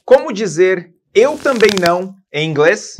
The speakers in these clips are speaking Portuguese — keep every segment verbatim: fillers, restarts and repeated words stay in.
Como dizer eu também não em inglês?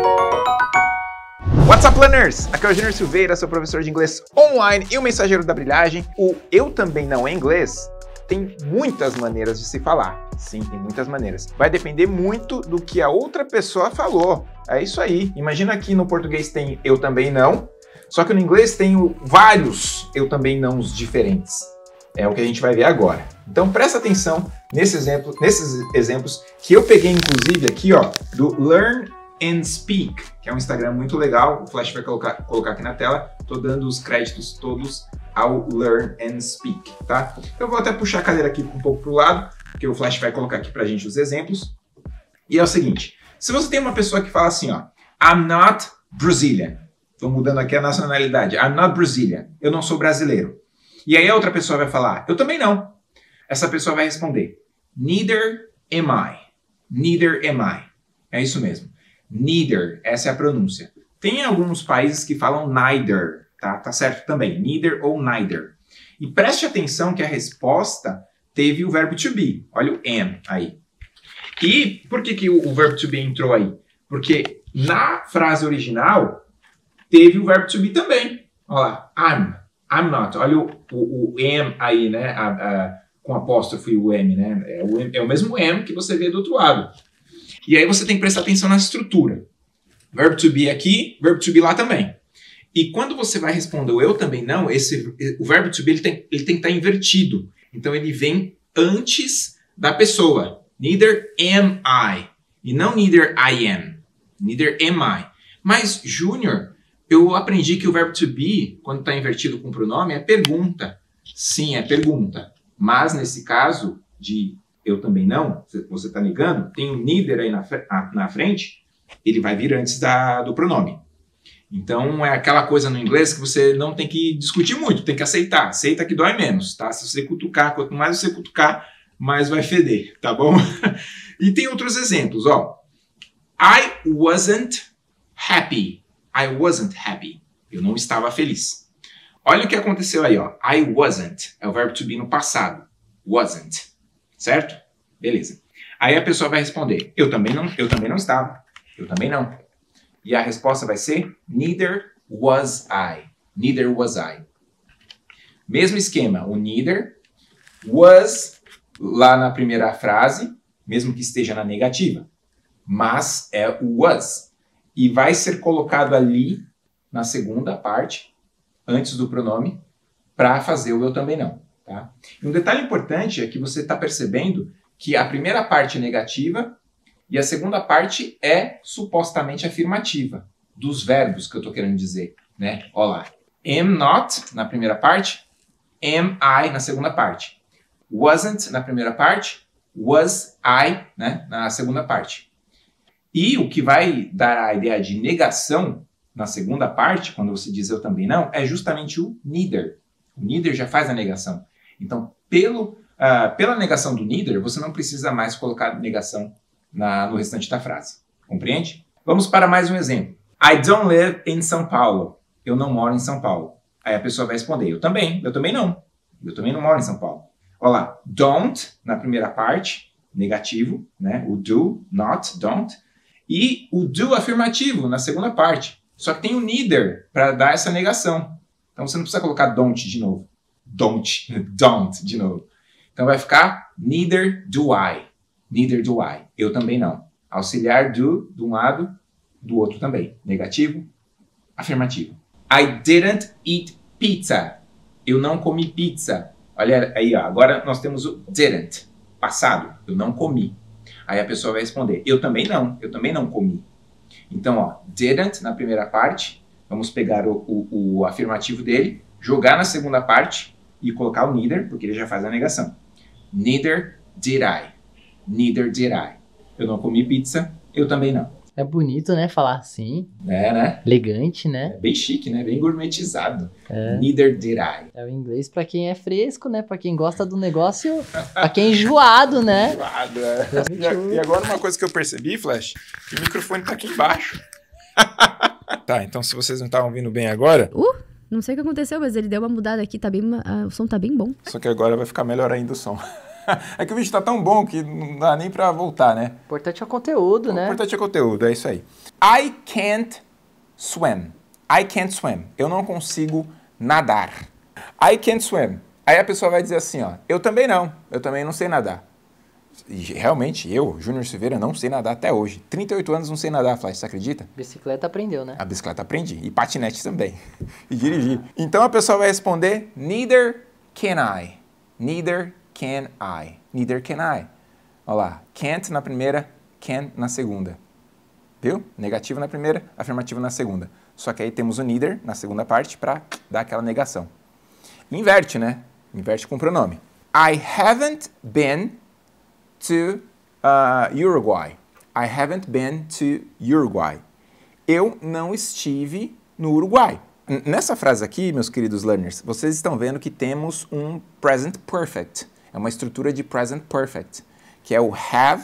What's up, learners? Aqui é o Júnior Silveira, seu professor de inglês online e o mensageiro da brilhagem. O eu também não em inglês tem muitas maneiras de se falar. Sim, tem muitas maneiras. Vai depender muito do que a outra pessoa falou. É isso aí. Imagina que no português tem eu também não, só que no inglês tem vários eu também nãos diferentes. É o que a gente vai ver agora. Então presta atenção nesse exemplo, nesses exemplos que eu peguei inclusive aqui, ó, do Learn and Speak, que é um Instagram muito legal. O Flash vai colocar, colocar aqui na tela. Tô dando os créditos todos ao Learn and Speak, tá? Eu vou até puxar a cadeira aqui um pouco pro lado, porque o Flash vai colocar aqui pra gente os exemplos. E é o seguinte, se você tem uma pessoa que fala assim, ó, I'm not Brazilian. Tô mudando aqui a nacionalidade. I'm not Brazilian. Eu não sou brasileiro. E aí a outra pessoa vai falar, eu também não. Essa pessoa vai responder, neither am I. Neither am I. É isso mesmo. Neither, essa é a pronúncia. Tem alguns países que falam neither, tá? Tá certo também, neither ou neither. E preste atenção que a resposta teve o verbo to be. Olha o am aí. E por que, que o, o verbo to be entrou aí? Porque na frase original teve o verbo to be também. Olha lá, I'm. I'm not. Olha o, o, o am aí, né? A, a, com apóstrofe e o M, né? É o, é o mesmo am que você vê do outro lado. E aí você tem que prestar atenção na estrutura. Verbo to be aqui, verbo to be lá também. E quando você vai responder o eu também não, esse, o verbo to be ele tem, ele tem que estar invertido. Então ele vem antes da pessoa. Neither am I. E não neither I am. Neither am I. Mas, Júnior, eu aprendi que o verbo to be, quando está invertido com o pronome, é pergunta. Sim, é pergunta. Mas, nesse caso de eu também não, você está negando, tem o neither aí na, na frente, ele vai vir antes da, do pronome. Então, é aquela coisa no inglês que você não tem que discutir muito, tem que aceitar. Aceita que dói menos, tá? Se você cutucar, quanto mais você cutucar, mais vai feder, tá bom? E tem outros exemplos, ó. I wasn't happy. I wasn't happy. Eu não estava feliz. Olha o que aconteceu aí, ó. I wasn't. É o verbo to be no passado. Wasn't. Certo? Beleza. Aí a pessoa vai responder, eu também não, eu também não estava. Eu também não. E a resposta vai ser, neither was I. Neither was I. Mesmo esquema, o neither was lá na primeira frase, mesmo que esteja na negativa. Mas é o was. E vai ser colocado ali na segunda parte, antes do pronome, para fazer o eu também não. Tá? E um detalhe importante é que você está percebendo que a primeira parte é negativa e a segunda parte é supostamente afirmativa, dos verbos que eu estou querendo dizer. Né? Olha lá. Am not, na primeira parte, am I, na segunda parte. Wasn't, na primeira parte, was I, né, na segunda parte. E o que vai dar a ideia de negação na segunda parte, quando você diz eu também não, é justamente o neither. O neither já faz a negação. Então, pelo, uh, pela negação do neither, você não precisa mais colocar negação na, no restante da frase. Compreende? Vamos para mais um exemplo. I don't live in São Paulo. Eu não moro em São Paulo. Aí a pessoa vai responder, eu também, eu também não. Eu também não moro em São Paulo. Olha lá, don't, na primeira parte, negativo, né? O do, not, don't. E o do afirmativo na segunda parte. Só que tem o neither para dar essa negação. Então você não precisa colocar don't de novo. Don't, don't de novo. Então vai ficar neither do I. Neither do I. Eu também não. Auxiliar do, de um lado, do outro também. Negativo, afirmativo. I didn't eat pizza. Eu não comi pizza. Olha aí, ó. Agora nós temos o didn't. Passado. Eu não comi. Aí a pessoa vai responder, eu também não, eu também não comi. Então, ó, didn't na primeira parte, vamos pegar o, o, o afirmativo dele, jogar na segunda parte e colocar o neither, porque ele já faz a negação. Neither did I. Neither did I. Eu não comi pizza, eu também não. É bonito, né, falar assim. É, né? Elegante, né? É bem chique, né? Bem gourmetizado. É. Neither did I. É o inglês pra quem é fresco, né? Pra quem gosta do negócio, pra quem é enjoado, né? Enjoado, é. E agora uma coisa que eu percebi, Flash, que o microfone tá aqui embaixo. Tá, então se vocês não estavam ouvindo bem agora... Uh, não sei o que aconteceu, mas ele deu uma mudada aqui, tá bem, uh, o som tá bem bom. Só que agora vai ficar melhor ainda o som. É que o vídeo tá tão bom que não dá nem pra voltar, né? O importante é o conteúdo, O né? importante é o conteúdo, é isso aí. I can't swim. I can't swim. Eu não consigo nadar. I can't swim. Aí a pessoa vai dizer assim, ó, eu também não. Eu também não sei nadar. E realmente, eu, Júnior Silveira, não sei nadar até hoje. trinta e oito anos não sei nadar, Flash, você acredita? Bicicleta aprendeu, né? A bicicleta aprendi. E patinete também. E dirigir. Então a pessoa vai responder, neither can I. Neither can I. Neither can I. Olha lá. Can't na primeira, can na segunda. Viu? Negativo na primeira, afirmativo na segunda. Só que aí temos o neither na segunda parte para dar aquela negação. Inverte, né? Inverte com o pronome. I haven't been to uh, Uruguay. I haven't been to Uruguay. Eu não estive no Uruguai. N- Nessa frase aqui, meus queridos learners, vocês estão vendo que temos um present perfect. É uma estrutura de present perfect, que é o have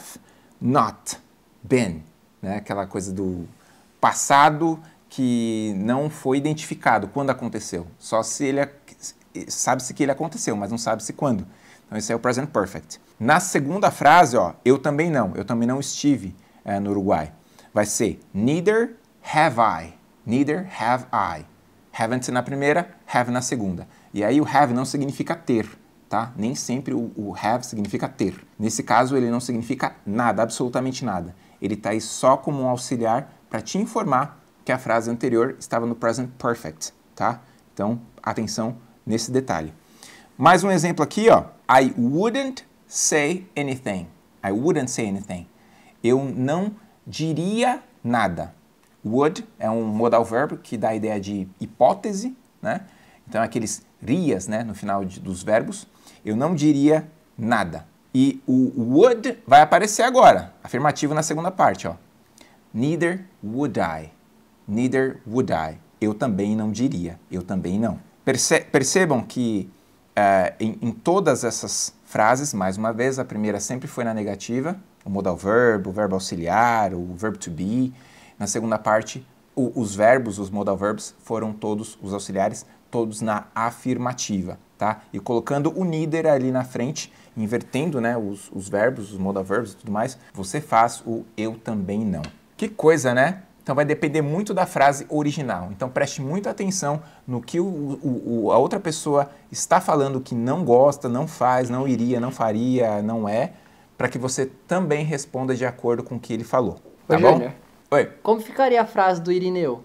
not been, né? Aquela coisa do passado que não foi identificado quando aconteceu. Só se ele sabe-se que ele aconteceu, mas não sabe-se quando. Então esse é o present perfect. Na segunda frase, ó, eu também não, eu também não estive é, no Uruguai. Vai ser neither have I, neither have I. Haven't na primeira, have na segunda. E aí o have não significa ter, tá? Nem sempre o, o have significa ter. Nesse caso ele não significa nada, absolutamente nada. Ele está aí só como um auxiliar para te informar que a frase anterior estava no present perfect, tá? Então, atenção nesse detalhe. Mais um exemplo aqui, ó. I wouldn't say anything. I wouldn't say anything. Eu não diria nada. Would é um modal verb que dá a ideia de hipótese, né? Então, aqueles rias, né, no final de, dos verbos. Eu não diria nada. E o would vai aparecer agora. Afirmativo na segunda parte, ó. Neither would I. Neither would I. Eu também não diria. Eu também não. Perce- percebam que uh, em, em todas essas frases, mais uma vez, a primeira sempre foi na negativa, o modal verb, o verbo auxiliar, o verbo to be. Na segunda parte, o, os verbos, os modal verbs, foram todos, os auxiliares, todos na afirmativa, tá? E colocando o neither ali na frente, invertendo, né, os, os verbos, os modal verbs e tudo mais, você faz o eu também não. Que coisa, né? Então vai depender muito da frase original. Então preste muita atenção no que o, o, o, a outra pessoa está falando que não gosta, não faz, não iria, não faria, não é, para que você também responda de acordo com o que ele falou. Tá Ô, bom? Júnior, Oi. como ficaria a frase do Irineu?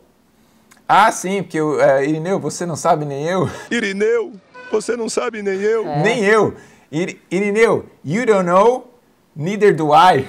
Ah, sim, porque o uh, Irineu, você não sabe nem eu. Irineu, você não sabe nem eu. É. Nem eu. Ir, Irineu, you don't know, neither do I.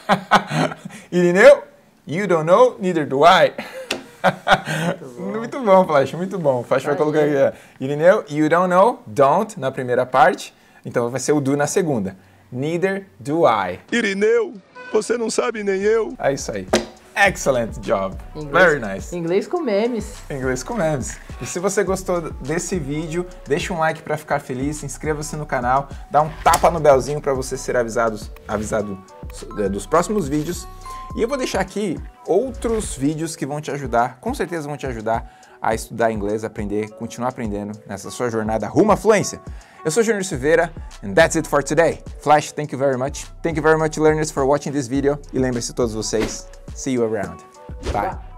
Irineu, you don't know, neither do I. Muito bom, muito bom Flash, muito bom. Flash vai colocar aqui. É. Irineu, you don't know, don't na primeira parte. Então vai ser o do na segunda. Neither do I. Irineu, você não sabe nem eu. É isso aí. Excellent job. Inglês, Very nice. Inglês com memes. Inglês com memes. E se você gostou desse vídeo, deixa um like para ficar feliz, inscreva-se no canal, dá um tapa no belzinho para você ser avisado, avisado dos próximos vídeos. E eu vou deixar aqui outros vídeos que vão te ajudar, com certeza vão te ajudar a estudar inglês, aprender, continuar aprendendo nessa sua jornada rumo à fluência. Eu sou Júnior Silveira, and that's it for today. Flash, thank you very much. Thank you very much, learners, for watching this video. E lembre-se todos vocês, see you around. Bye.